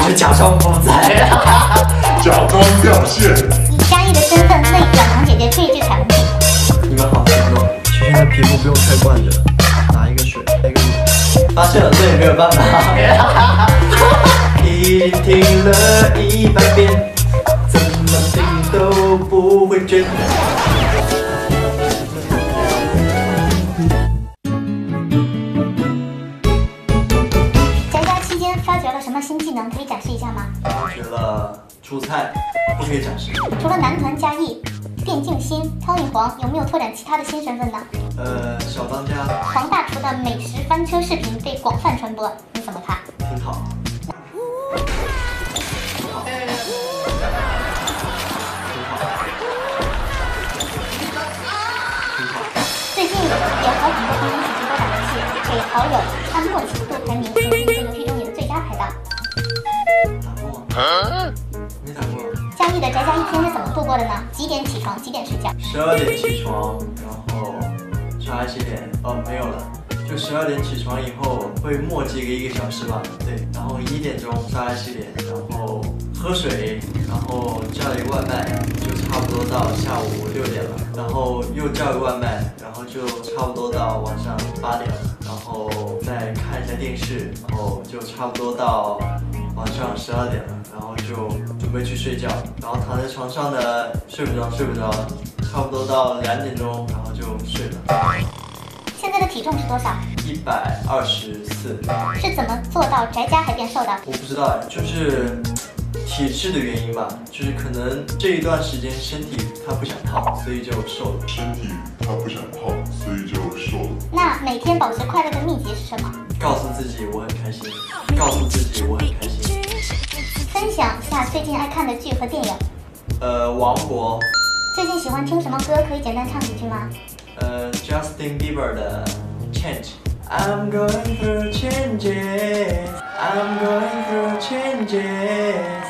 就假装不在， 假装掉线。 以嘉义的身份为软糖姐姐吹一句彩虹屁。 你们好甜哦！ 曲线的皮肤不用太惯着，拿一个水，来一个乳。 发现了，这也没有办法。已经听了100遍，怎么听都不会倦。 宅家期间发掘了什么新技能？可以展示一下吗？ 觉得出菜不可以展示。 除了男团嘉义、电竞星、超女皇，有没有拓展其他的新身份呢？ 小当家黄大厨的美食翻车视频被广泛传播，你怎么看？ 挺好。 最近也和很多朋友一起直播打游戏，给好友按默契度排名，成为这游戏中你的最佳拍档。 打过？没打过。 嘉义的宅家一天是怎么度过的呢？几点起床？几点睡觉 ？12点起床，然后刷牙洗脸。没有了。就12点起床以后会磨叽个1个小时吧，对，然后1点钟刷牙洗脸，然后喝水，然后叫一个外卖，就差不多到下午6点了，然后又叫一个外卖，然后就差不多到晚上8点了，然后再看一下电视，然后就差不多到晚上12点了，然后就准备去睡觉，然后躺在床上呢睡不着，差不多到2点钟，然后就睡了。 现在的体重是多少 ？124。 是怎么做到宅家还变瘦的？ 我不知道，就是体质的原因吧，就是可能这一段时间身体它不想胖，所以就瘦了。 身体它不想胖，所以就瘦了。 那每天保持快乐的秘籍是什么？ 告诉自己我很开心，告诉自己我很开心。 分享下最近爱看的剧和电影。 王国。 最近喜欢听什么歌？可以简单唱几句吗 ？Justin Bieber 的 Change。I'm going through changes. I'm going through changes.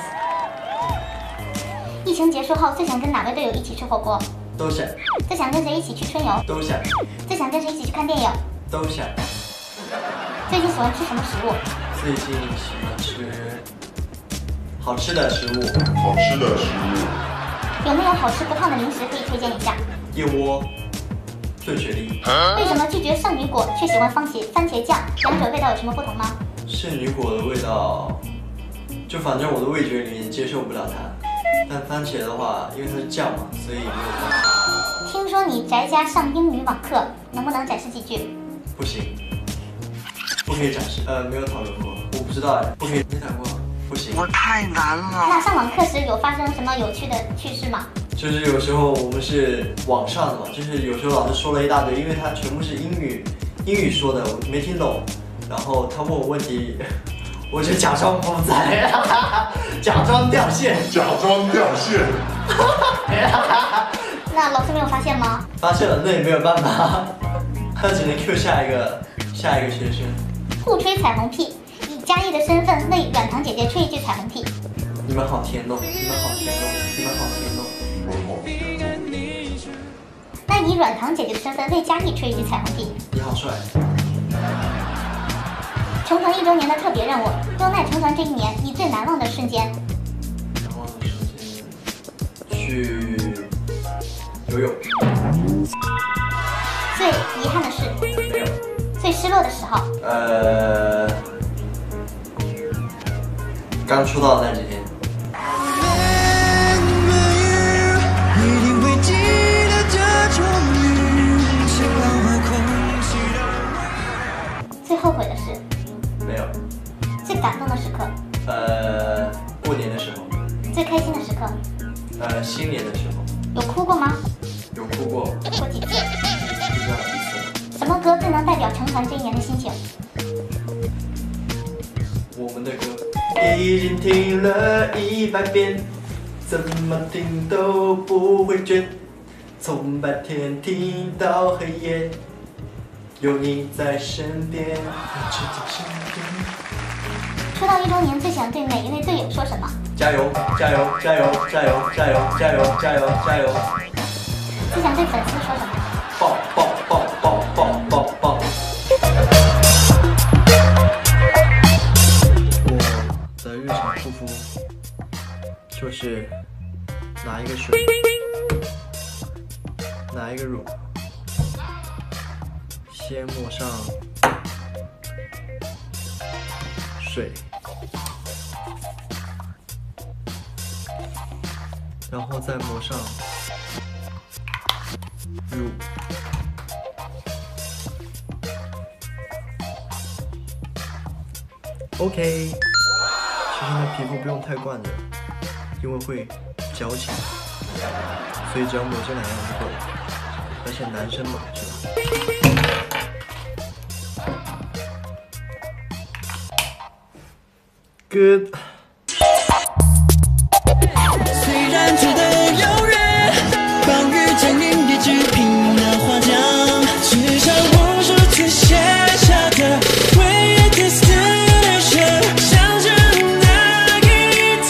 疫情结束后，最想跟哪位队友一起吃火锅？ 都想。 最想跟谁一起去春游？ 都想。 最想跟谁一起去看电影？ 都想。 最近喜欢吃什么食物？ 最近喜欢吃好吃的食物。 好吃的食物。 有没有好吃不胖的零食可以推荐一下？ 燕窝。炖雪梨。 为什么拒绝圣女果却喜欢番茄酱？两者味道有什么不同吗？ 圣女果的味道，就反正我的味觉里面接受不了它。但番茄的话，因为它是酱嘛，所以没有关系。 听说你宅家上英语网课，能不能展示几句？ 不行，不可以展示。没有讨论过，我不知道哎，不可以，没打过，不行。 我太难了。 那上网课时有发生什么有趣的趣事吗？ 就是有时候我们是网上的嘛，就是有时候老师说了一大堆，因为他全部是英语说的，我没听懂，然后他问我问题，我就假装不在，假装掉线， 假装掉线。 那老师没有发现吗？ 发现了，那也没有办法，他只能 Q 下一个学生。 互吹彩虹屁，以嘉义的身份为软糖姐姐吹一句彩虹屁。 你们好甜哦，你们好甜哦，你们好甜哦。 那以软糖姐姐的身份为嘉义吹一句彩虹屁。 你好帅。 成团1周年的特别任务，优奈成团这1年，你最难忘的瞬间。 难忘的瞬间，去游泳。 最遗憾的事？ 没有。 最失落的时候？ 刚出道的那几天。 最后悔的事？ 没有。 最感动的时刻？ 过年的时候。 最开心的时刻？ 新年的时候。 有哭过吗？ 有哭过。 过几次？ 不知道几次。 什么歌最能代表成团这1年的心情？ 我们的歌已经听了100遍，怎么听都不会倦，从白天听到黑夜。有你在身边，我就在身边。 出道1周年，最想对每一位队友说什么？ 加油！加油！加油！加油！加油！加油！加油！加油！ 最想对粉丝说什么？ 爆爆爆爆爆爆爆！ 我的日常护肤就是拿一个水，拿一个乳，先抹上水，然后再抹上乳。OK， 其实呢，皮肤不用太灌的，因为会矫情，所以只要抹这2样就够了。而且男生嘛，是吧 ？Good。 虽然觉得遥远，暴雨降临也只凭那花江，至少我是去写下的唯一的destination，想着那一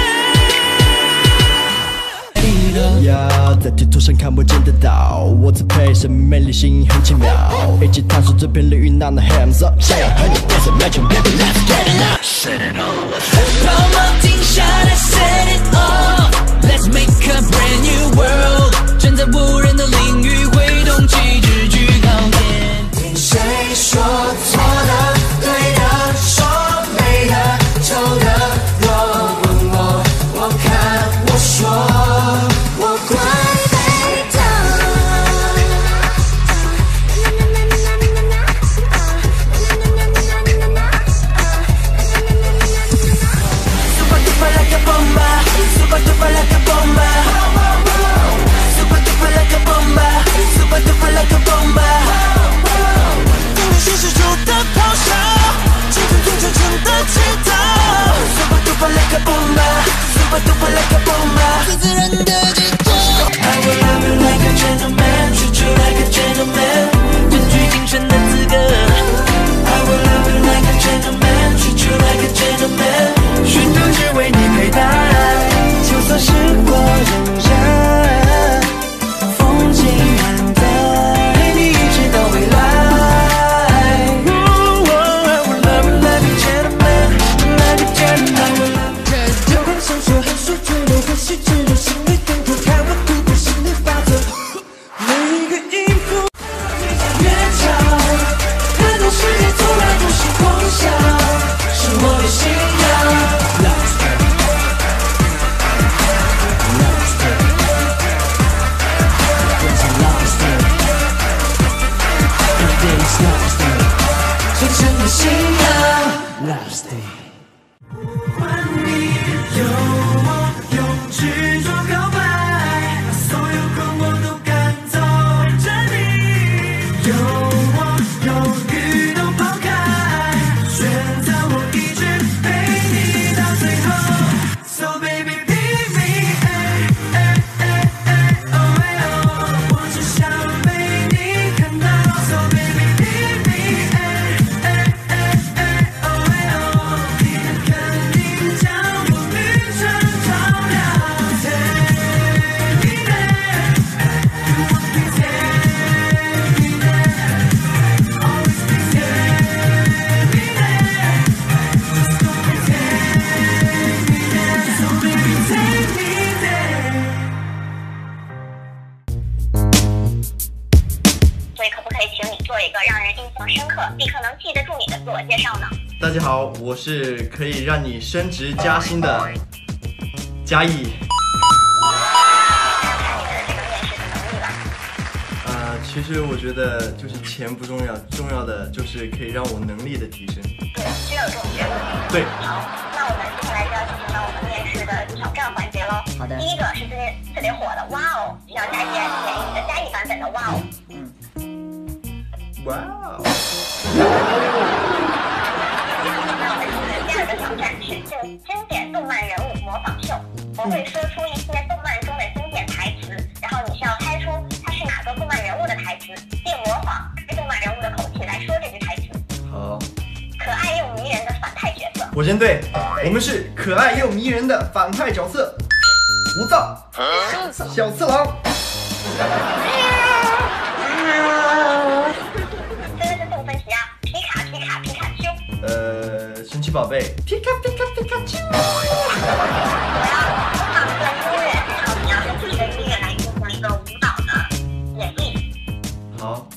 天。呀，在地图上看不见的岛，我自配生命美丽，心意很奇妙，一起探索这片领域，拿那 hands up， 想要和你变成 magic baby，let's get it up。Set it off， 把梦停下来 ，set it off。Let's make a brand new world， 站在无人的领域，挥动旗帜去高天。听谁说错的、对的、说美的、丑的？若问我，我看，我说，我怪美的。Super duper like a bomba, super duper like a bomba, super duper like a bomba, super duper like a bomba。用力宣誓出的咆哮，击中天真正的祈祷。Super duper like a bomba, super duper like a bomba， 最自然的寄托。I will love you like a gentleman, treat you like a gentleman， 根据精神的资格。I will love you like a gentleman, treat you like a gentleman， 寻常只为你陪伴，就算时过荏苒，风景荏苒，陪你一直到未来。I will love you like a gentleman, like a gentleman。有人想说很说觉得很细致的心理动作，看我突破心理法则，每一个音符越吵，看到世界从来都是狂笑，是我的信仰。真诚的信仰 ，Lost it。换你有我，用执着告白，把所有困惑都赶走。着你有我，忧郁都抛开，选择我一直陪你到最后。So baby be me， oh oh， 我只想被你看到。So baby be me， oh oh， 你的肯定将我旅程照亮。Take me there， you want me take me there，always be take me there，just go and take me there，so baby take me there。 所以可不可以请你做一个让人印象深刻、立刻能记得住你的自我介绍呢？ 大家好，我是可以让你升职加薪的嘉义。其实我觉得就是钱不重要，重要的就是可以让我能力的提升。 对，需要有这种觉悟。 对。 好，那我们接下来就要进行到我们面试的挑战环节喽。 好的。 第一个是最近特别火的哇哦，需要佳姐演绎你的嘉义版本的哇哦。 哇哦。 那我们第二个挑战是经典动漫人物模仿秀，我会说出一些动漫中的经典台词，然后你需要猜出它是哪个动漫人物的台词，并模仿该动漫人物的口气来说这句台词。 好。 可爱又迷人的反派角色。 我先对，我们是可爱又迷人的反派角色，无造小次郎。 分动分题啊，皮卡皮卡皮卡丘。 神奇宝贝，皮卡皮卡皮卡丘。 我要放一段音乐，然后你要根据这个音乐来进行一个舞蹈的演绎。 好。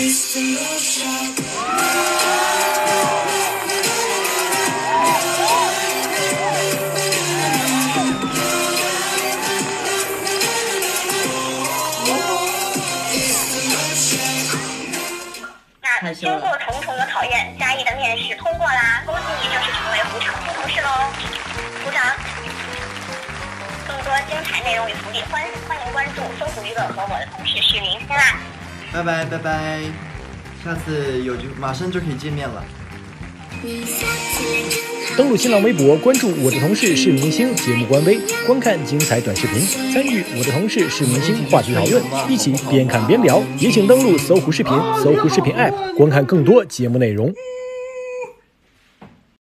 那经过重重的考验，嘉义的面试通过啦，恭喜你正式成为虎场新同事喽！鼓掌。更多精彩内容与福利，欢迎关注搜狐娱乐和我的同事是明星啦！ 拜拜拜拜，下次马上就可以见面了。 登录新浪微博，关注我的同事是明星节目官微，观看精彩短视频，参与我的同事是明星话题讨论，一起边看边聊。也请登录搜狐视频、搜狐视频 App 观看更多节目内容。